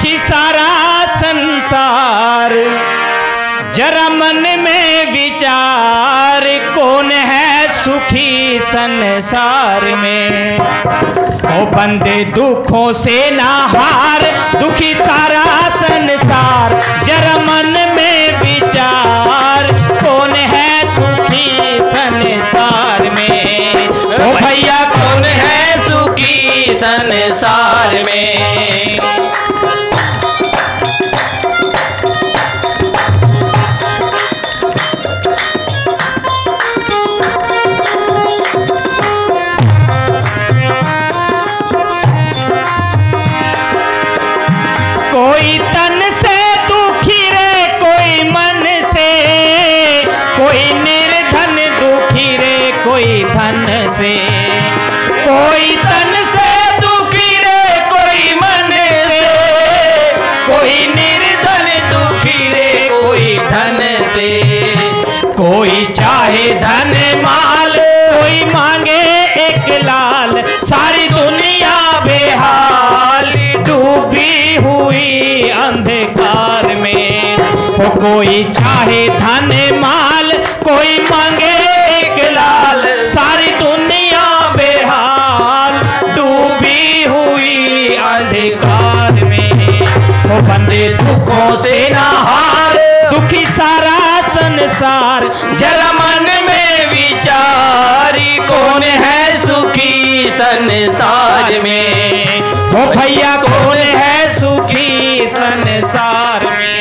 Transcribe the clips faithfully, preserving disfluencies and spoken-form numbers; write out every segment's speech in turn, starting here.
दुखी सारा संसार। जरा मन में विचार, कौन है सुखी संसार में। ओ बंदे दुखों से ना हार, दुखी सारा संसार। जरा मन में विचार, कौन है सुखी संसार में। ओ भैया कौन है सुखी संसार में। कोई तन से दुखी रे, कोई मन से, कोई निर्धन दुखी रे, कोई धन से। कोई तन से दुखी रे, कोई मन से, कोई निर्धन दुखी रे, कोई धन से। कोई चाहे धन माल, कोई मांगे एक लाल। सारी दुनिया बेहाल, डूबी हुई अंधकार में। हो कोई चाहे धन माल, कोई मांगे एक लाल। सारी दुनिया बेहाल, डूबी हुई अंधकार में। हो बंदे दुखों से ना हार, दुखी सारा संसार। जरा मन में विचारी, कौन है सुखी संसार में। हो भैया कौन है सुखी संसार में।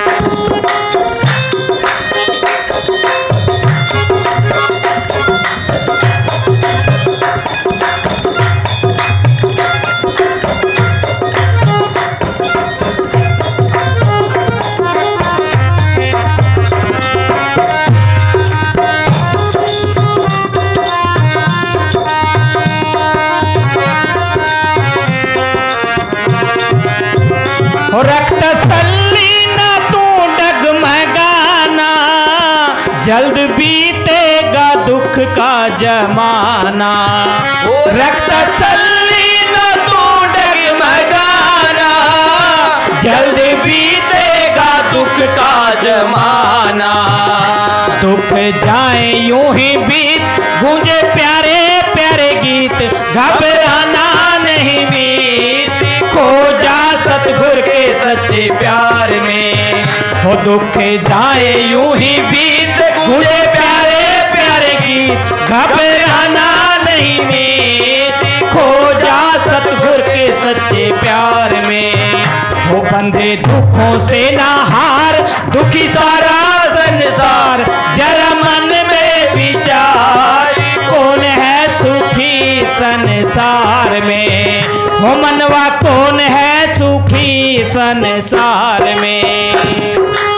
रक्त सल्ली ना तू डगमगाना, जल्द बीतेगा दुख का जमाना। रक्त सल्ली ना तू डगमगाना, जल्द बीतेगा दुख का जमाना। दुख जाए यूं ही बीत, गूंजे प्यारे प्यारे गीत। घबराना नहीं मीत, खो जा सतगुर के सच्चे प्यार में। हो दुख जाए यूं ही बीत, गूंजे प्यारे प्यारे गीत। घबराना नहीं मीत, खो जा सतगुर के सच्चे प्यार में। हो बंदे दुखों से ना हार, दुखी सारा संसार। जरा मन में विचार, कौन है सुखी संसार में। हो मनवा कौन है सुखी संसार में।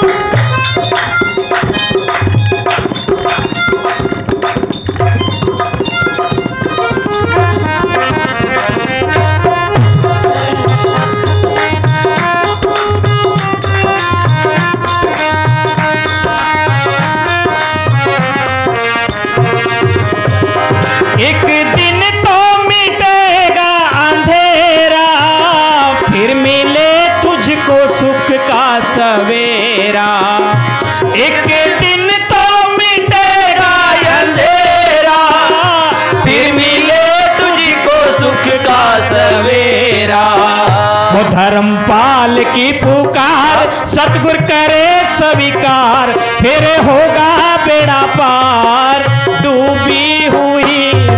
एक दिन तो मिटेगा अंधेरा, फिर मिले तुझको सुख का सवेरा। एक दिन तो मिटेगा अंधेरा, फिर मिले तुझको सुख का सवेरा। वो धर्मपाल की पुकार, सतगुर करे स्वीकार। फिर होगा बेड़ा पार, डूबी हुई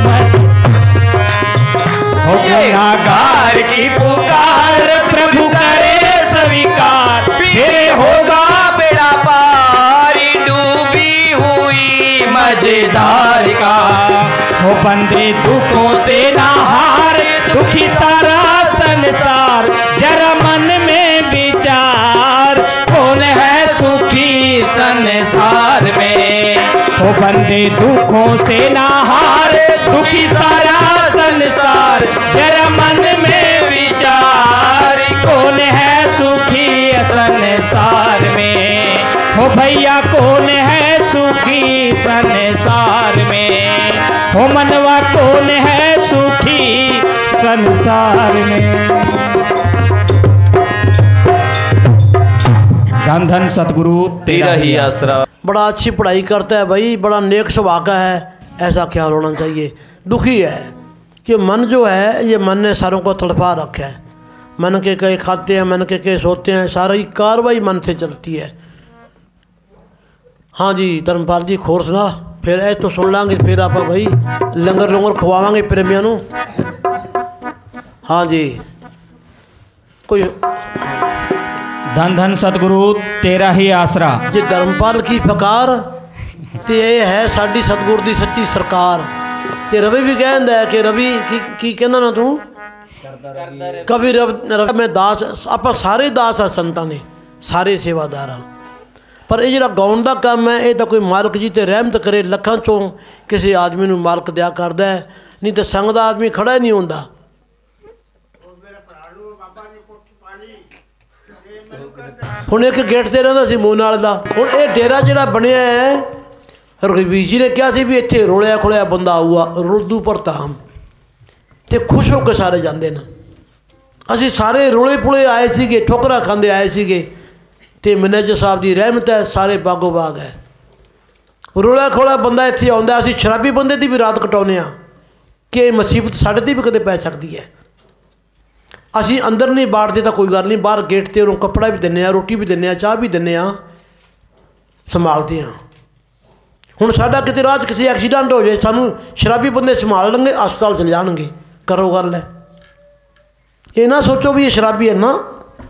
गुनाहगार की पुकार। प्रभु करे स्वीकार, फिर होगा बेड़ा पार। डूबी हुई मजेदार का। हो बंदे दुखों से ना हार, दुखी सारा संसार। जरा मन में विचार, कौन है सुखी संसार में। हो बंदे दुखों से ना हार, दुखी सारा संसार। जरा मन में विचार, कौन है सुखी संसार में। हो भैया कौन है सुखी संसार में। हो मनवा कौन है सुखी संसार में। धन धन सतगुरु तेरा ही आसरा। बड़ा अच्छी पढ़ाई करता है भाई, बड़ा नेक स्वभाव का है, ऐसा ख्याल होना चाहिए। दुखी है कि मन जो है ये मन ने सारों को तड़पा रखा है। मन के कई खाते हैं, मन के कई सोते हैं, सारी कार्रवाई मन से चलती है। हाँ जी धर्मपाल जी खोर सुना फिर ए तो सुन लांगे, फिर आप भाई लंगर लंगर खवावांगे प्रेमियों ਨੂੰ। हाँ जी कोई धन धन सतगुरु तेरा ही आसरा। जे धर्मपाल की फकार तो ये है साड़ी सतगुर की सच्ची सरकार। तो रवि भी कहता है कि रवि की की कहना ना तू कभी रब रब मैं दास, आप सारे दास है संतां ने, सारे सेवादार हाँ, पर ये जो गाउन का काम है ये तो कोई मालक जी ते रहमत करे, लखां चों किसी आदमी नूं मालक दिया करदा है, नहीं तो संग दा आदमी खड़ा ही नहीं होंदा। हुण एक गेट ते रहिंदा सी मूंह नाल दा, हुण ये डेरा जिहड़ा बनिया है रघुवीर जी ने कहा सी भी इत्थे रोलिया खोलिया बंदा आऊगा रुलदू परताम ते खुश होकर सारे जाते ना। असी सारे रोले पुले आए सीगे, ठोकरा खांदे आए सीगे, ते मैनेजर साहब की रहमत है, सारे बागो बाग है। रोला खोला बंदा इत्थे आउंदा, असी शराबी बंदे की भी रात कटाउने आ कि मुसीबत साढ़े ते भी कदे पै सकती है। असी अंदर नहीं बाड़ते तो कोई गल नहीं, बाहर गेट ते उन्होंने कपड़ा भी दिन्ने आ, रोटी भी दिन्ने आ, चाह भी दिन्ने आ, संभालते हैं। हुण साडा किते राह किसी एक्सीडेंट हो जाए सानू शराबी बंदे संभाल लेंगे, हस्पताल चले जाएंगे, करो गल है। ये ना सोचो भी ये शराबी है ना,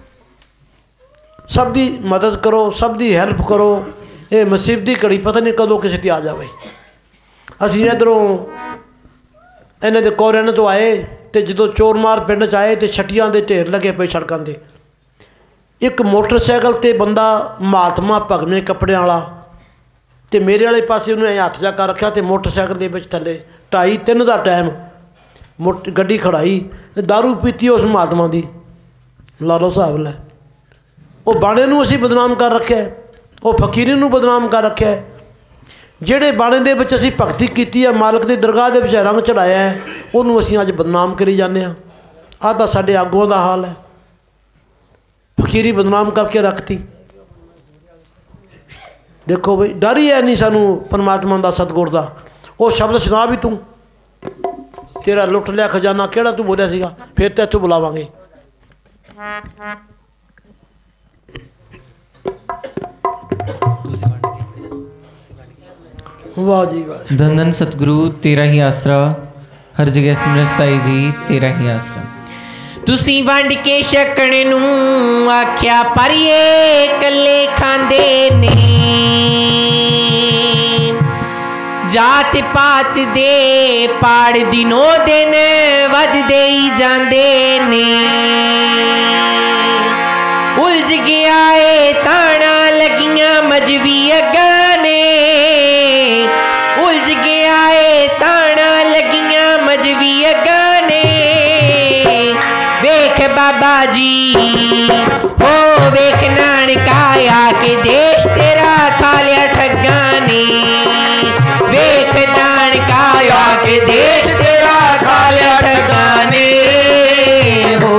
सब की मदद करो, सब की हैल्प करो। ये मुसीबत की घड़ी पता नहीं कदों किसी आ जाए। असी इधरों इन्हों के कोरियाने तो आए तो जो चोर मार पिंड च आए तो छट्टियां के ढेर लगे पे सड़कों पर। एक मोटरसाइकिल ते बंदा महात्मा भगवे कपड़े वाला तो मेरे वाले पासे उन्हें हथ जा कर रखा, तो मोटरसाइकिल के विच थले ढाई तीन का टाइम मोट गड्डी खड़ाई, दारू पीती उस महात्मा की, ला लो हिसाब लै। वो बाणे नूं असीं बदनाम कर रखे, वो फकीरी नूं बदनाम कर रखे। ਜਿਹੜੇ ਬਾਣੇ ਦੇ ਵਿੱਚ ਅਸੀਂ ਭਗਤੀ ਕੀਤੀ ਹੈ, मालक की दरगाह ਦੇ ਵਿੱਚ रंग चढ़ाया है, ਉਹਨੂੰ ਅਸੀਂ ਅੱਜ बदनाम करी जाने। आह ਤਾਂ ਸਾਡੇ ਆਗੂਆਂ ਦਾ हाल है, फकीरी बदनाम करके रखती। देखो बई डर ही है नहीं सानू परमात्मा का सतगुर का। वो शब्द सुना भी तू, तेरा लुट लिया खजाना किहड़ा तू बोलिया सीगा, फिर तो इत्थों बुलावांगे। वाह जी वाह। धन धन सतगुरु तेरा ही आसरा, हर जगह सिमरत साई जी तेरा ही आसरा। तुसी वंड के छकण नूं आख्या पर ये कले खांदे ने, जात पात दे पाड़ दिनों दिन वधदे ही जांदे ने। उलझ गया ए ताना लगियां मजवी अग्गां ने, उलझ गया ए ताना लगियां मजवी अग्गां ने। वेख बाबा जी हो वेख नानका आके देश तेरा खा लिया ठग्गा ने। वेख नानका आके देश तेरा खा लिया ठग्गा ने हो।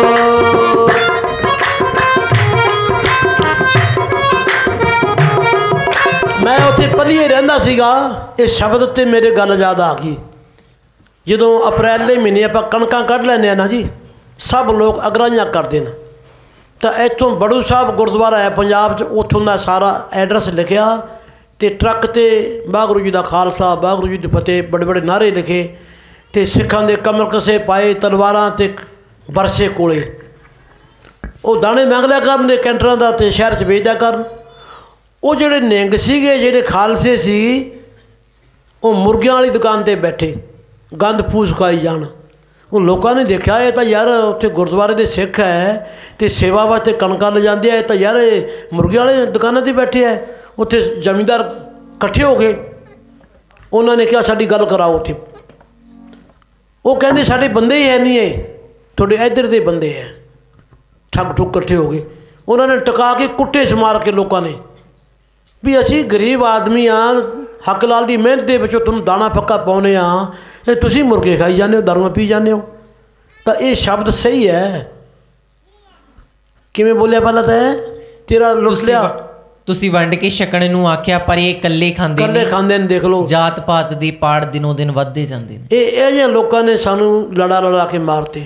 मैं उत्थे पलीए रहिंदा सीगा, ये शब्द ते मेरे गल याद आ गई। जदों अप्रैल के महीने आप कणकां कढ़ लैंदे आ ना जी, सब लोग अगराइयां करते हैं, तो इत्थों बड़ू साहब गुरुद्वारा है पंजाब च, उत्थों का सारा एड्रैस लिखिया तो ट्रक ते वाहगुरू जी का खालसा वाहगुरू जी की फतेह बड़े बड़े नारे लिखे, तो सिखां दे कमर कसे पाए तलवारां ते बरसे कोले, वो दाने मंग लिया करन दे कैंटरां दा ते शहर च बेच दिया करन। वो जिहड़े निंग सीगे जिहड़े खालसे सी, वो मुर्गियां वाली दुकान ते बैठे गंद फूस खाई जान। वो लोगों ने देखा ये तो यार उत्थे गुरुद्वारे के सिख है तो सेवा वास्ते कणकां ले जाते हैं, तो यार मुर्गे वाले दुकानों पर बैठे है। उत्थे जमींदार इकट्ठे हो गए, उन्होंने कहा साडी गल कराओ उत्थे। वो कहते साडे बंदे ही है नहीं है, थोड़े इधर के बंदे हैं। ठग ठुग इकट्ठे हो गए, उन्होंने टका के कुट्टे समार के लोगों ने भी असी गरीब आदमी हाँ, हक लाल की मेहनत के विचों तुहानूं दाना पक्का पाउने हाँ, ये तुसीं मुर्गे खाई जाने हो, दारूआं पी जाने हो। तो ये शब्द सही है, किवें बोलिया पहला तो है तेरा लुट लिया। ਤੁਸੀਂ ਵੰਡ ਕੇ ਛਕਣ ਨੂੰ ਆਖਿਆ ਪਰ ਇਹ ਇਕੱਲੇ ਖਾਂਦੇ कल्ले खांदे ने देख लो। ਜਾਤ ਪਾਤ ਦੇ ਪਾੜ ਦਿਨੋਂ ਦਿਨ ਵੱਧਦੇ ਜਾਂਦੇ ਨੇ। ਇਹ ਇਹ ਜਿਹੇ ਲੋਕਾਂ ਨੇ ਸਾਨੂੰ ਲੜਾ ਲੜਾ ਕੇ ਮਾਰਤੇ।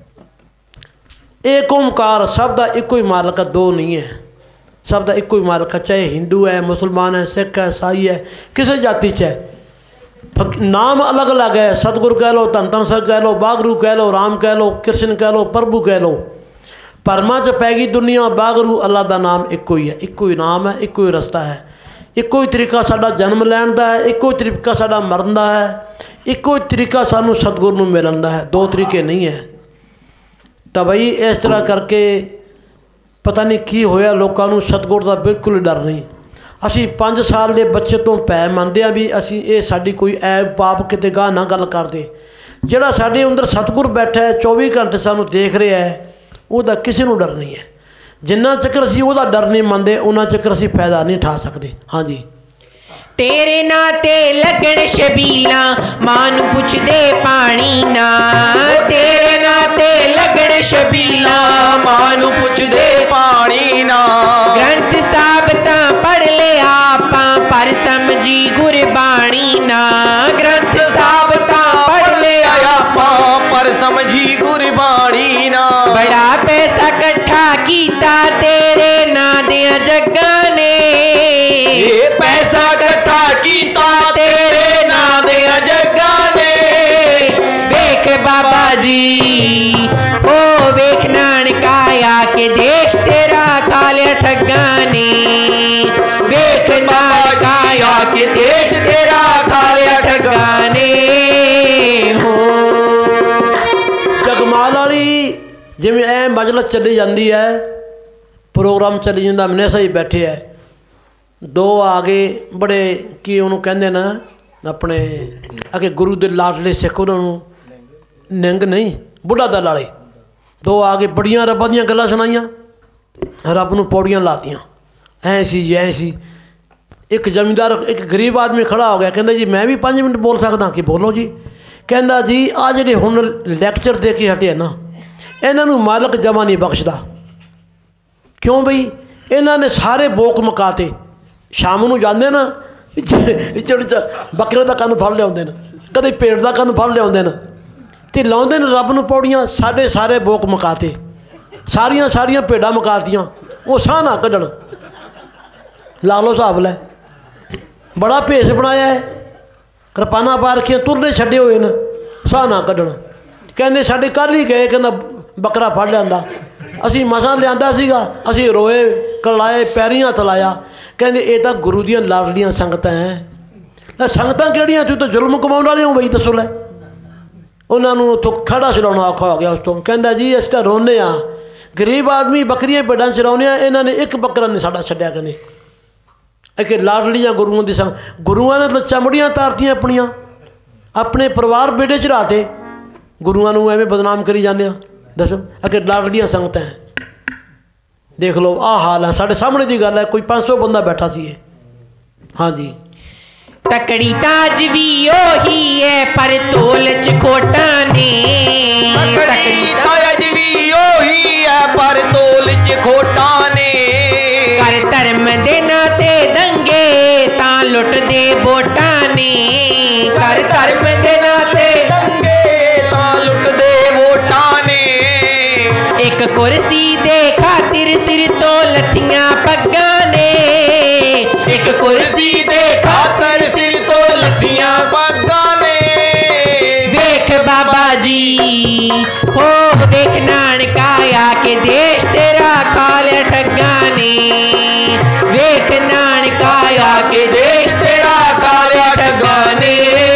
एक ओमकार सब का एको ही मालिक है, दो नहीं है, सब का एको ही मालिक है। चाहे हिंदू है, मुसलमान है, सिख है, ईसाई है, किसी जाति च है, नाम अलग अलग है। सतगुरु कह लो, धन धन साहिब कह लो, बागरू कह लो, राम कह लो, कृष्ण कह लो, प्रभु कह लो, भरमा च पै गई दुनिया। बागरू अल्लाह का नाम एको ही है, एको ही नाम है, एको ही रस्ता है, एको ही तरीका साडा जन्म लैण दा है, एको ही तरीका साडा मरन दा है, एको ही तरीका सानू सतगुरु नूं मिलण दा है, दो तरीके नहीं है। तो बई इस तरह करके पता नहीं की होया, लोगों को सतगुर का बिल्कुल डर नहीं। असी पाँच साल के बच्चे तो पै मनते हैं भी असी ये साड़ी कोई ऐब पाप किते गाह ना गल करते। जिहड़ा साडे अंदर सतगुर बैठा है चौबी घंटे सानू देख रहा है, उसका किसी को डर नहीं है। जिन्ना चक्कर असी उसका डर नहीं मनते उन्ना चक्कर असी फायदा नहीं उठा सकते। हाँ जी। तेरे नाते लगन शबीला मानू पुछ दे पानी ना, तेरे नाते लगन शबीला मानू पुछ दे पानी ना। ग्रंथ साबता पढ़ ले आपा पर समझी गुरबाणी ना, ग्रंथ साबता पढ़ ले आपा पर समझी गुरबाणी ना। बड़ा पैसा कट्ठा कीता तेरे ना दिया जग्गा ने, पैसा कट्ठा कीता तेरे ना दे जग्गा ने। वेख बाबा जी ओ वेख नानका आके देश तेरा खा लिया ठग्गा ने, वेख नानका आके देश तेरा खा लिया ठग्गा ने। हो जगमाल वाली जिवें ऐ मजलिस चली जाती है, प्रोग्राम चली जाता, मनेसा ही बैठे है, दो आ गए बड़े की उन्होंने कहते ना अपने अगे गुरु के लाडले सिख, उन्होंने निंग नहीं बुढ़ा दल वाले, दो आ गए बड़िया रब्बा दियां गल्लां सुनाइयां, रब नूं पौड़ियां लातियां, ऐ सी जी ऐ सी। एक जमींदार एक गरीब आदमी खड़ा हो गया, कहता जी मैं भी पाँच मिनट बोल सकदा कि बोलो जी। कहता जी आ जिहड़े हुण लैक्चर दे के हटे ना, इन्हां नूं मालक जमा नहीं बख्शदा। क्यों बई इन्हां ने सारे बोक मकाते, शाम को जाते ना इचड़ च बकरे का कंन फड़ लिया, कदे भेड़ का कंन फड़ लिया, तो लाते हैं रब नूं पौड़ियां। साढ़े सारे बोक मकाते, सारिया सारिया भेड़ा मकातियां, वो साह ना कढ़न, ला लो हिसाब लै। बड़ा भेस बनाया है, कृपाना पा रखियां, तुरने छड्डे हुए न, साह ना कढ़न। कहते साढ़े कल ही गए, कहना बकरा फड़ लिया, असी मसां लिया सीगा, असी रोए कलाए पैरी हत्थ लाया। कहते ये तो गुरु दियां लाडलियां संगतां हैं। संगतां किहड़ियां, तू तो जुल्म कमाउण वाले हो बई, दसो लै। उन्होंने उतों खड़ा छड़ाउणा औखा हो गया। उस तो कहता जी अस तो रोने आ, गरीब आदमी बकरियां भेड़ां चराउने आ, इन्हां ने एक बकरा नहीं साडा छड्डिया कने। एक लाडलियां गुरुओं दी संग, गुरुआं ने तो चमड़ियां तारतियां अपनियां, अपने परिवार बेड़े चढ़ाते, गुरुआं नूं एवें बदनाम करी जाने आ। दसो अगर लाडलियां संगतां हैं, देख लो आ हाल है, साढ़े सामने की गल है, कोई पाँच सौ बंदा बैठा सी। हाँ जी। तकड़ी ताज भी ओही है पर तोल च खोटा ने, तकड़ी ताज भी ओही है पर तोल च खोटा ने। कर धर्म दे नाते दंगे तां लुट दे वोटा ने, कर धर्म दे नाते दंगे तां लुट दे वोटा ने। एक कुर्सी दे खातिर सिर तो लथियां पग्गां ने, एक कुर्सी दे खातिर सिर तो लथियां पग्गां ने। वेख बाबा जी हो वेख नानका आके देश तेरा खा लिया ठग्गा ने, वेख नानका आके देश तेरा खा लिया ठग्गा ने।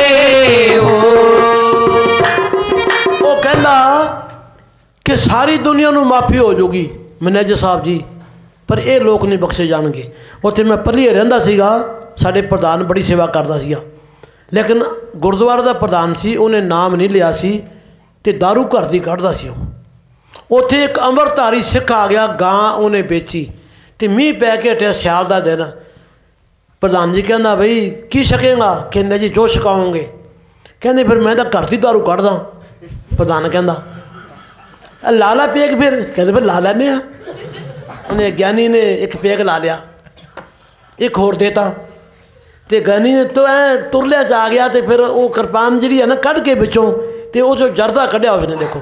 वो कहना कि सारी दुनिया नूं माफ़ी हो जाऊगी मैनेजर साहब जी, पर ये लोग नहीं बख्शे जाणगे। उत्थे मैं पल्लीए रहिंदा सीगा, साडे प्रधान बड़ी सेवा करदा सीगा, लेकिन गुरुद्वारे का प्रधान सी, उन्हें नाम नहीं लिया सी ते दारू घर दी कढ़दा सी। उत्थे एक अमरधारी सिख आ गया, गां उन्हें बेची तो मीह पै के हटिया, सियाल का दिन। प्रधान जी कहना बई की छकेगा? कहंदे जी जो छकाओगे। कहंदे फिर मैं तो घर की दारू कढ़दा। प्रधान कहंदा ला ला पेग, फिर कहते फिर ला लैने। ਉਹਨੇ ਗਿਆਨੀ ਨੇ ਇੱਕ ਪੇਗ ਲਾ ਲਿਆ, ਇੱਕ ਹੋਰ ਦੇਤਾ, ਤੇ ਗਿਆਨੀ ਨੇ ਤੋਂ ਐ ਤੁਰਲਿਆ 'ਚ ਆ ਗਿਆ, ਤੇ ਫਿਰ ਉਹ ਕਿਰਪਾਨ ਜਿਹੜੀ ਹੈ ਨਾ ਕੱਢ ਕੇ ਵਿੱਚੋਂ, ਤੇ ਉਹ 'ਚੋਂ ਜਰਦਾ ਕੱਢਿਆ ਉਸਨੇ। ਦੇਖੋ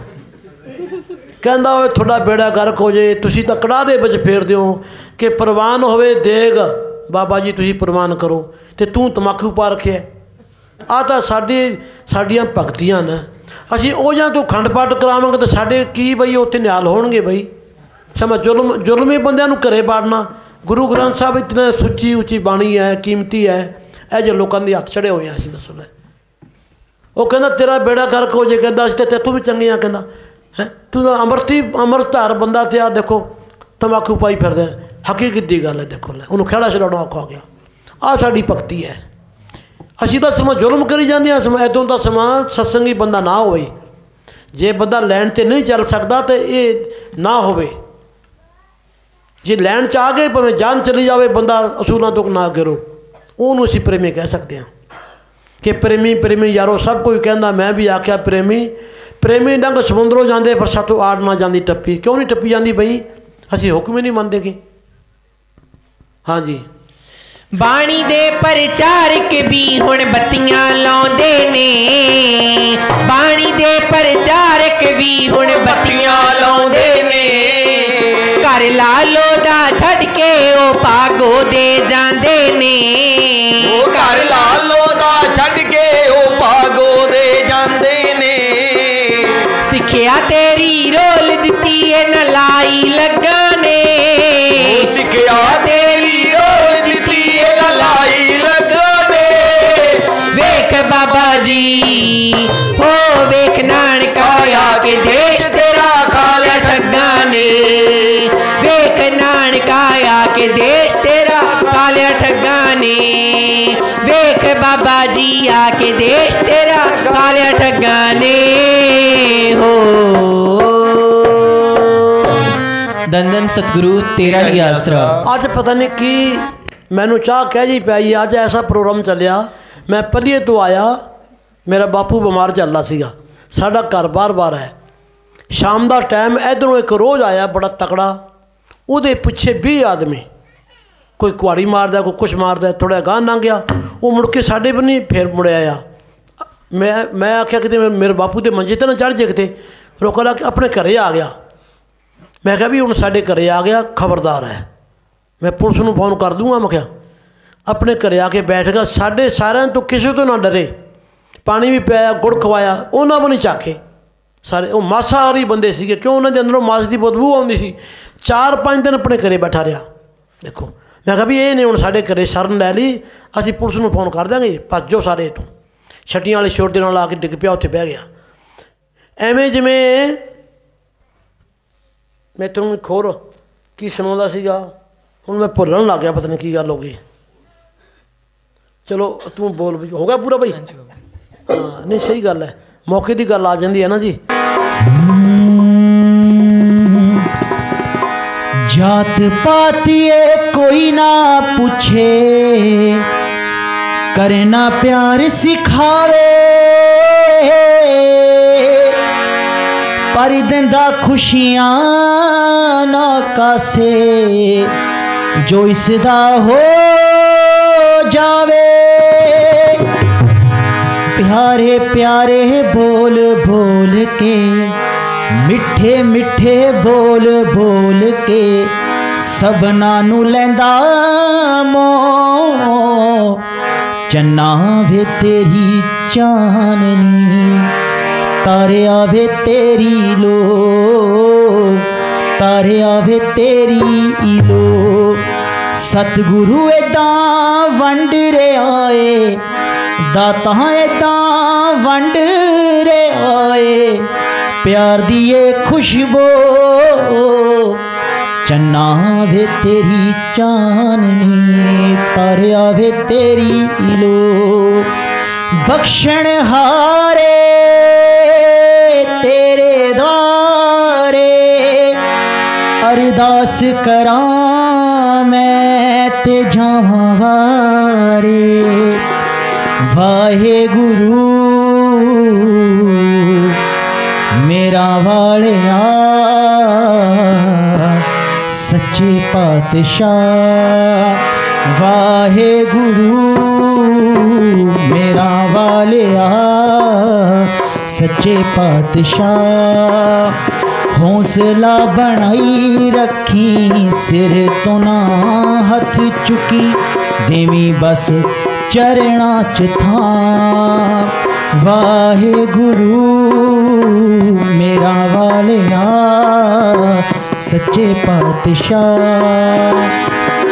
ਕਹਿੰਦਾ ਓਏ ਤੁਹਾਡਾ ਬੇੜਾ ਗਰਕ ਹੋ ਜੇ, ਤੁਸੀਂ ਤਾਂ ਕੜਾਹ ਦੇ ਵਿੱਚ ਫੇਰ ਦਿਓ ਕਿ ਪ੍ਰਵਾਨ ਹੋਵੇ ਦੇਗ, ਬਾਬਾ ਜੀ ਤੁਸੀਂ ਪ੍ਰਵਾਨ ਕਰੋ, ਤੇ ਤੂੰ ਤਮਾਕੂ ਪਾ ਰੱਖਿਆ। ਆਹ ਤਾਂ ਸਾਡੀ ਸਾਡੀਆਂ ਭਗਤੀਆਂ ਨੇ। ਅਸੀਂ ਉਹ ਜਾਂ ਤੋਂ ਖੰਡ ਪਾਠ ਕਰਾਵਾਂਗੇ ਤਾਂ ਸਾਡੇ ਕੀ ਬਈ ਉੱਥੇ ਨਿਹਾਲ ਹੋਣਗੇ ਬਈ। ਸਮਾਂ ਜ਼ੁਲਮ ਜ਼ੁਲਮੀ ਬੰਦਿਆਂ ਨੂੰ ਘਰੇ ਬਾੜਨਾ। ਗੁਰੂ ਗ੍ਰੰਥ ਸਾਹਿਬ ਇਤਨਾ ਸੁੱਚੀ ਉੱਚੀ ਬਾਣੀ ਹੈ, ਕੀਮਤੀ ਹੈ, ਇਹ ਜਿਹੇ ਲੋਕਾਂ ਦੇ ਹੱਥ ਚੜੇ ਹੋਏ ਆ। ਅਸੀਂ ਦੱਸੋ ਲੈ, ਉਹ ਕਹਿੰਦਾ ਤੇਰਾ ਬੇੜਾ ਗਰਕ ਹੋ ਜੇ, ਕਹਿੰਦਾ ਅਸੀਂ ਤੇ ਤੂੰ ਵੀ ਚੰਗੇ ਆ, ਕਹਿੰਦਾ ਹੈ ਤੂੰ ਤਾਂ ਅੰਮ੍ਰਿਤੀ ਅੰਮ੍ਰਿਤਧਾਰ ਬੰਦਾ, ਤੇ ਆ ਦੇਖੋ ਤੰਬਾਕੂ ਪਾਈ ਫਿਰਦਾ। ਹਕੀਕਤ ਦੀ ਗੱਲ ਹੈ। ਦੇਖੋ ਲੈ, ਉਹਨੂੰ ਖਹਿੜਾ ਛਡਾਉਣਾ ਔਖਾ ਹੋ ਗਿਆ। ਆਹ ਸਾਡੀ ਭਗਤੀ ਹੈ। ਅਸੀਂ ਤਾਂ ਸਮਾਂ ਜ਼ੁਲਮ ਕਰੀ ਜਾਂਦੇ ਹਾਂ। ਸਮਾਂ ਇੱਦੋਂ ਦਾ ਸਮਾਂ ਸਤਸੰਗੀ ਬੰਦਾ ਨਾ ਹੋਵੇ, ਜੇ ਬੰਦਾ ਲੈਣ 'ਤੇ ਨਹੀਂ ਚੱਲ ਸਕਦਾ ਤਾਂ ਇਹ ਨਾ ਹੋਵੇ। ਜੇ ਲੈਣ 'ਚ ਆ ਗਏ ਭਾਵੇਂ ਜਾਨ ਚਲੀ ਜਾਵੇ, ਬੰਦਾ ਅਸੂਲਾਂ ਤੋਂ ਨਾ ਗਿਰੋ, ਉਹਨੂੰ ਅਸੀਂ ਪ੍ਰੇਮੀ ਕਹਿ ਸਕਦੇ ਹਾਂ। ਕਿ ਪ੍ਰੇਮੀ ਪ੍ਰੇਮੀ ਯਾਰੋ ਸਭ ਕੋਈ ਕਹਿੰਦਾ, ਮੈਂ ਵੀ ਆਖਿਆ ਪ੍ਰੇਮੀ ਪ੍ਰੇਮੀ ਡੰਗ ਸਮੁੰਦਰੋਂ ਜਾਂਦੇ, ਪਰ ਸਾਤੋਂ ਆੜ ਨਾ ਜਾਂਦੀ ਟੱਪੀ। ਕਿਉਂ ਨਹੀਂ ਟੱਪੀ ਜਾਂਦੀ ਬਈ? ਅਸੀਂ ਹੁਕਮ ਹੀ ਨਹੀਂ ਮੰਨਦੇ ਕਿ। ਹਾਂਜੀ, ਬਾਣੀ ਦੇ ਪ੍ਰਚਾਰਕ ਵੀ ਹੁਣ ਬੱਤੀਆਂ ਲਾਉਂਦੇ ਨੇ, ਬਾਣੀ ਦੇ ਪ੍ਰਚਾਰਕ ਵੀ ਹੁਣ ਬੱਤੀਆਂ ਲਾਉਂਦੇ ਨੇ। ਘਰ ਲਾਲੋ ਦਾ ਛੱਡ ਕੇ ਉਹ ਭਾਗੋ ਦੇ ਜਾਂਦੇ ਨੇ, ਉਹ ਘਰ ਲਾਲੋ ਦਾ ਛੱਡ ਕੇ ਉਹ ਭਾਗੋ ਦੇ ਜਾਂਦੇ ਨੇ। ਸਿੱਖਿਆ ਤੇਰੀ ਰੋਲ ਦਿੱਤੀ ਏ ਨਾ ਲਾਈ ਲੱਗਾ ਨੇ, ਉਹ ਸਿੱਖਿਆ ਤੇਰੀ ਰੋਲ ਦਿੱਤੀ ਏ ਨਾ ਲਾਈ ਲੱਗਾ ਨੇ। ਵੇਖ ਬਾਬਾ ਜੀ ਹੋ ਵੇਖ ਨਾਨਕਾ ਆ ਕੇ ਦੇਸ਼ ਤੇਰਾ ਖਾ ਲਿਆ ਠੱਗਾਂ ਨੇ। ਵੇਖ ਨਾਨਕਾ ਆ ਕੇ ਦੇਸ਼ ਤੇਰਾ ਖਾ ਲਿਆ ਠੱਗਾਂ ਨੇ। ਵੇਖ ਬਾਬਾ ਜੀ ਆ ਕੇ ਦੇਸ਼ ਤੇਰਾ ਖਾ ਲਿਆ ਠੱਗਾਂ ਨੇ। ਹੋ धन धन सतगुरु तेरा ही आसरा। ਅੱਜ ਪਤਾ ਨਹੀਂ ਕੀ ਮੈਨੂੰ ਚਾਹ ਕਹਿ ਜੀ ਪਈ। ਅੱਜ ਐਸਾ ਪ੍ਰੋਗਰਾਮ ਚੱਲਿਆ, ਮੈਂ ਪਲੀਏ ਤੋਂ ਆਇਆ, ਮੇਰਾ ਬਾਪੂ ਬਿਮਾਰ ਚੱਲਦਾ ਸੀਗਾ, ਸਾਡਾ ਘਰ ਬਾਰ-ਬਾਰ ਹੈ। ਸ਼ਾਮ ਦਾ ਟਾਈਮ ਇੱਧਰੋਂ ਇੱਕ ਰੋਜ਼ ਆਇਆ ਬੜਾ ਤਕੜਾ, ਉਹਦੇ ਪਿੱਛੇ ਵੀਹ ਆਦਮੀ, ਕੋਈ ਕੁਹਾੜੀ ਮਾਰਦਾ, ਕੋਈ ਕੁਛ ਮਾਰਦਾ। ਥੋੜ੍ਹਾ ਗਾਂਹ ਲੰਘ ਗਿਆ, ਉਹ ਮੁੜ ਕੇ ਸਾਡੇ ਵੀ ਨਹੀਂ ਫਿਰ ਮੁੜਿਆ ਆ। ਮੈਂ ਮੈਂ ਆਖਿਆ ਕਿਤੇ ਮੇਰੇ ਬਾਪੂ ਦੇ ਮੰਜੇ 'ਤੇ ਨਾ ਚੜ੍ਹ ਜੇ ਕਿਤੇ। ਰੋਕਾ ਲਾ ਕੇ ਆਪਣੇ ਘਰੇ ਆ ਗਿਆ। ਮੈਂ ਕਿਹਾ ਵੀ ਹੁਣ ਸਾਡੇ ਘਰੇ ਆ ਗਿਆ, ਖਬਰਦਾਰ ਹੈ, ਮੈਂ ਪੁਲਿਸ ਨੂੰ ਫੋਨ ਕਰ ਦੂੰਗਾ। ਮੈਂ ਕਿਹਾ ਆਪਣੇ ਘਰੇ ਆ ਕੇ ਬੈਠ ਗਿਆ। ਸਾਡੇ ਸਾਰਿਆਂ ਤੋਂ ਕਿਸੇ ਤੋਂ ਨਾ ਡਰੇ, ਪਾਣੀ ਵੀ ਪਿਆਇਆ, ਗੁੜ ਖਵਾਇਆ, ਉਹਨਾਂ ਨੂੰ ਨਹੀਂ ਚਾਖੇ ਸਾਰੇ। ਉਹ ਮਾਸਾਹਾਰੀ ਬੰਦੇ ਸੀਗੇ, ਕਿਉਂ ਉਹਨਾਂ ਦੇ ਅੰਦਰੋਂ ਮਾਸ ਦੀ ਬਦਬੂ ਆਉਂਦੀ ਸੀ। ਚਾਰ ਪੰਜ ਦਿਨ ਆਪਣੇ ਘਰੇ ਬੈਠਾ ਰਿਹਾ। ਦੇਖੋ ਮੈਂ ਕਿਹਾ ਵੀ ਇਹ ਨੇ ਹੁਣ ਸਾਡੇ ਘਰੇ ਸ਼ਰਨ ਲੈ ਲਈ, ਅਸੀਂ ਪੁਲਿਸ ਨੂੰ ਫੋਨ ਕਰ ਦਾਂਗੇ, ਭੱਜੋ ਸਾਰੇ ਤੋਂ। ਛੱਟੀਆਂ ਵਾਲੇ ਸ਼ੋਰ ਦੇ ਨਾਲ ਆ ਕੇ ਡਿੱਗ ਪਿਆ, ਉੱਥੇ ਬਹਿ ਗਿਆ। ਐਵੇਂ ਜਿਵੇਂ ਮੈਂ ਤੁਹਾਨੂੰ ਇੱਕ ਹੋਰ ਕੀ ਸੁਣਾਉਂਦਾ ਸੀਗਾ, ਹੁਣ ਮੈਂ ਭੁੱਲਣ ਲੱਗ ਗਿਆ, ਪਤਾ ਨਹੀਂ ਕੀ ਗੱਲ ਹੋ ਗਈ। ਚਲੋ ਤੂੰ ਬੋਲ ਵੀ ਹੋ ਗਿਆ ਪੂਰਾ ਬਈ। ਹਾਂ ਨਹੀਂ ਸਹੀ ਗੱਲ ਹੈ, ਮੌਕੇ ਦੀ ਗੱਲ ਆ ਜਾਂਦੀ ਹੈ ਨਾ ਜੀ। जात पातिए कोई ना पूछे, करना प्यार सिखावे, पर दिंदा खुशियां ना कासे, जो इसदा हो जावे। प्यारे प्यारे बोल बोल के, मिठे मिठे बोल बोल के, सबना नू लैंदा मोह। चन्ना वे तेरी चाननी, तारे आवे तेरी लो, तारे आवे तेरी लो। सतगुरु एदा वंड रे आए, दाता एदा वंड रे आए। प्यार दी ये खुशबू, चन्ना वे तेरी चाननी, तारे आवे तेरी लो। बख्शण हारे तेरे द्वारे, अरदास करा मैं ते जावां वारे। वाहे गुरु मेरा वालिया, सच्चे पातशाह वाहे गुरु मेरा वालिया सच्चे पातशाह हौसला बनाई रखी सिर तो ना हथ चुकी देवी बस चरणा च था वाहे गुरु मेरा वालिया सच्चे पातशाह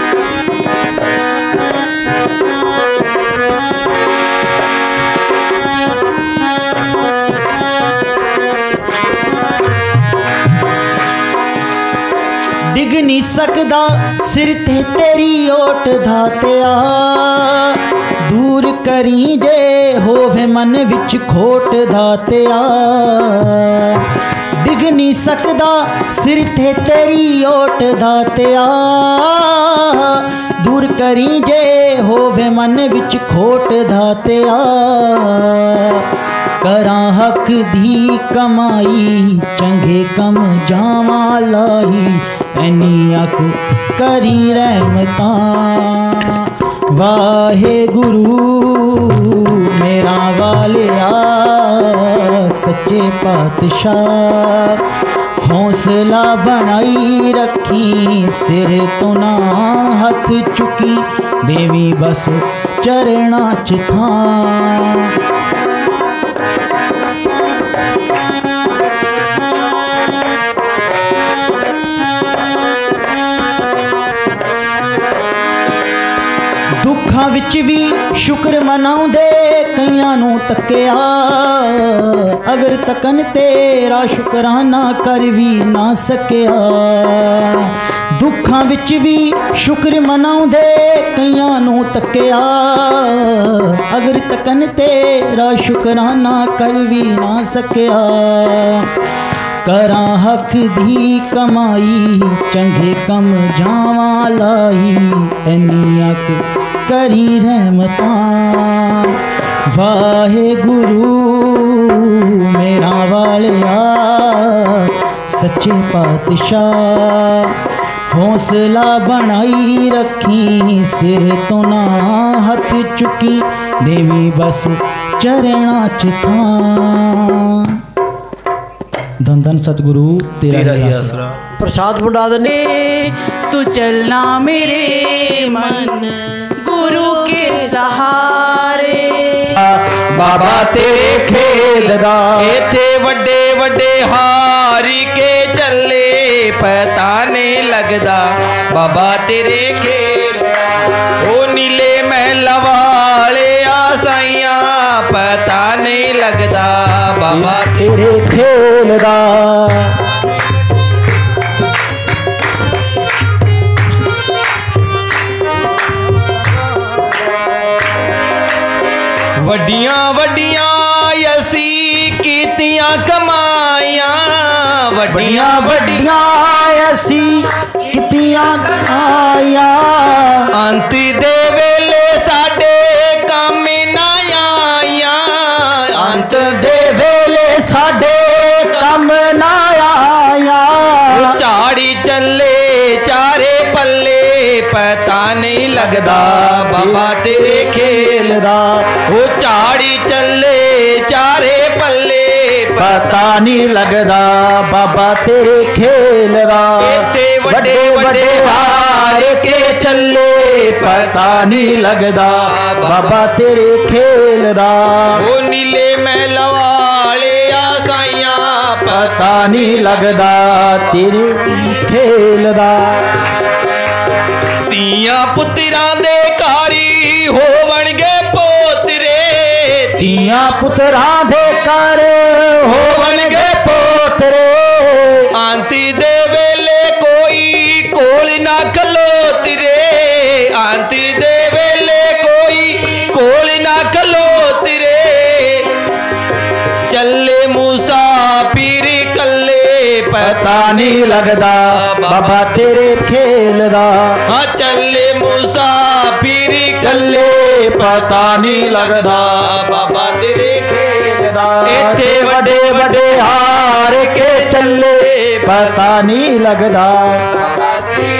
डिग नहीं सकदा सिर ते तेरी ओट धातिया दूर करी जे होवे मन विच खोट धातिया डिग नहीं सकदा सिर ते तेरी ओट धातिया दूर करी जे होवे मन विच खोट धातिया करा हक दी कमाई चंगे कम जावा लाई एनी अख करी रहमतां वाहे गुरु मेरा वालिया सच्चे पातशाह हौसला बनाई रखी सिर तो ना हथ चुकी देवी बस चरणा च था दुखां विच भी शुक्र मनाउंदे कईयां नूं तक्किया अगर तकन तेरा शुकराना कर भी ना सकिया दुखां विच भी शुक्र मनाउंदे कईयां नूं तक्किया अगर तकन तेरा शुकराना कर भी ना सकिया करा हक दी कमाई चंगे कम जावा लाई एनी अख करी रहमतां वाहे गुरु मेरा वालिया सच्चे पातशाह हौसला बनाई रखी सिर तो ना हथ चुकी देवी बस चरणा च था धन धन सतगुरु तेरा ही आसरा प्रसाद बुंडा देने तू चलना मेरे मन गुरु के सहारे बाबा तेरे खेल दा इथे वड्डे वड्डे हारी के चले पता नहीं लगदा बाबा तेरे खेल ओ नीले महल वाले आसाइया पता नहीं लगदा बाबा तेरे खेल दा वड्डियां वड्डियां असी कीतियां कमाइयां वड्डियां वड्डियां असी कीतियां कमाइयां अंत दे वेले साडे काम ना आइयां अंत दे वेले साडे कम ना आया झाड़ी चले चारे पल्ले पता नहीं लगदा बाबा तेरे खेल दा वो झाड़ी चले चारे पल्ले पता नहीं लगदा बाबा तेरे खेल दा इत्थे वड्डे वड्डे हार के चले पता नहीं लगदा बाबा तेरे खेल दा वो नीले महल वाले आसाइयां पता नहीं लगदा तेरे खेल दा ਧੀਆਂ ਪੁੱਤਰਾਂ ਦੇ ਘਾਰੀ ਹੋਵਣਗੇ ਪੋਤਰੇ ਧੀਆਂ ਪੁੱਤਰਾਂ ਦੇ ਘਰ ਹੋਵਣਗੇ ਪੋਤਰੇ ਆਂਤੀ ਦੇ ਵੇਲੇ ਕੋਈ ਕੋਲ ਨਾ ਖਲੋ ਤੇਰੇ ਆਂਤੀ ਦੇ ਵੇਲੇ ਕੋਈ ਕੋਲ ਨਾ ਖਲੋ ਤੇਰੇ ਚੱਲੇ ਮੂਸਾ ਪੀਰ ਕੱਲੇ पता नहीं लगदा बाबा तेरे खेल दा हाँ चले मूसा पीर कल्ले पता नहीं लगदा बाबा तेरे खेल दा इत्थे वड्डे वड्डे हार के चले पता नहीं लगदा बाबा तेरे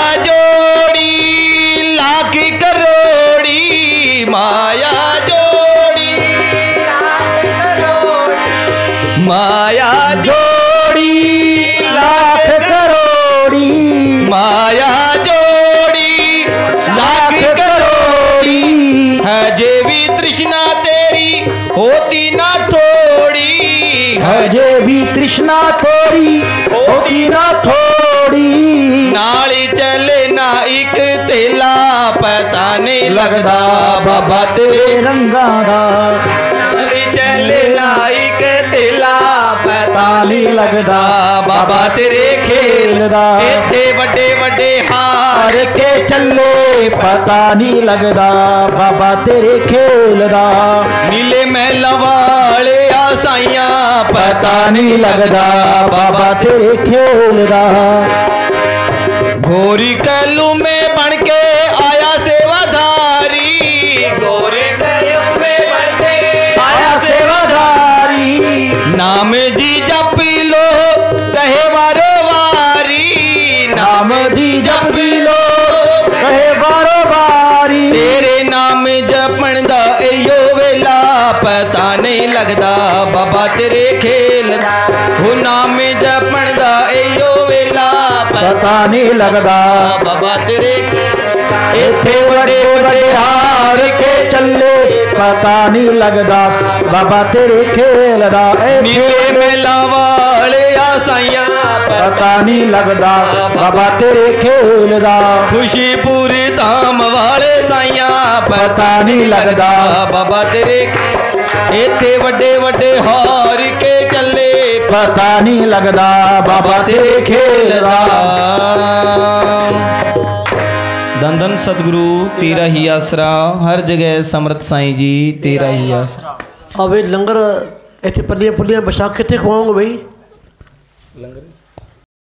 जोड़ी लाख करोड़ी माया जोड़ी लाख करोड़ी माया जोड़ी लाख करोड़ी माया जोड़ी लाख करोड़ी है जे भी तृष्णा तेरी होती ना थोड़ी हजे भी तृष्णा थोड़ी होती ना थोड़ी नाली चले ना एक तेला पता नहीं लगदा बाबा तेरे रंगा दा नाली चले ना एक तेला पता नहीं लगदा बाबा तेरे खेल दा इत्थे वड्डे वड्डे हार हार के चले पता नहीं लगदा बाबा तेरे खेल दा नीले महला वाले आसाइयां पता नहीं लगदा बाबा तेरे खेल दा गोरी कैलू में बन के आया सेवाधारी गोरी कैलू में बन के आया सेवाधारी नाम जी जप लो कहे वारो वारी नाम दी जप लो कहे बारो बारी तेरे नाम जपण दा एयो वेला पता नहीं लगदा बाबा तेरे खेल हो नाम जपण दा एयो वेला पता नहीं लगदा बाबा तेरे इत्थे बड़े बड़े हार के चले पता नहीं लगदा बाबा तेरे खेल दा नीले मेला वाले आसाइयां पता नहीं लगदा बाबा तेरे खेल दा खुशी पूरी धाम वाले साइयां पता नहीं लगदा बाबा तेरे इत्थे वड्डे वड्डे हार के चले पता नहीं लगदा बाबा तेरे खेल दा धन धन सतगुरु तेरा ही आसरा हर जगह समर्थ साईं जी तेरा ही आसरा। अब ये लंगर इतने पलियां पुलियां बसा कितने खवाओगे भाई? लंगर